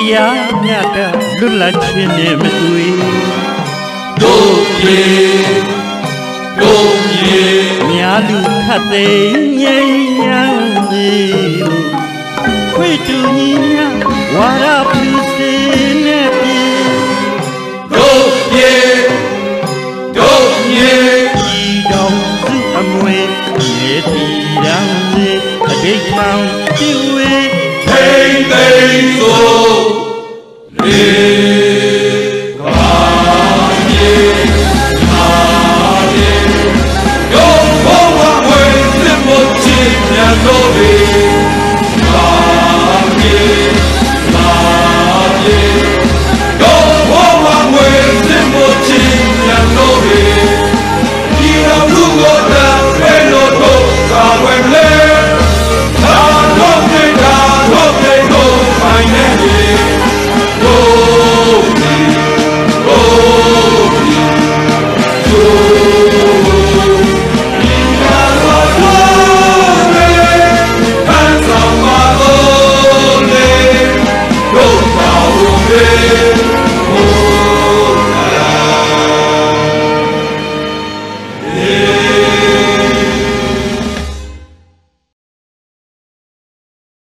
တရားမြတ်တဲ့လွတ်လပ်ခြင်းနဲ့မတွေ့တို့ပြေများလူခတ်သိမ်းငြိမ်းချမ်းစေခွေတူညီများဝါရပြုစေနဲ့ပြေတို့ပြေဤတော်စုအမွေမြေတီရန်စေအဘိဓမ္မာ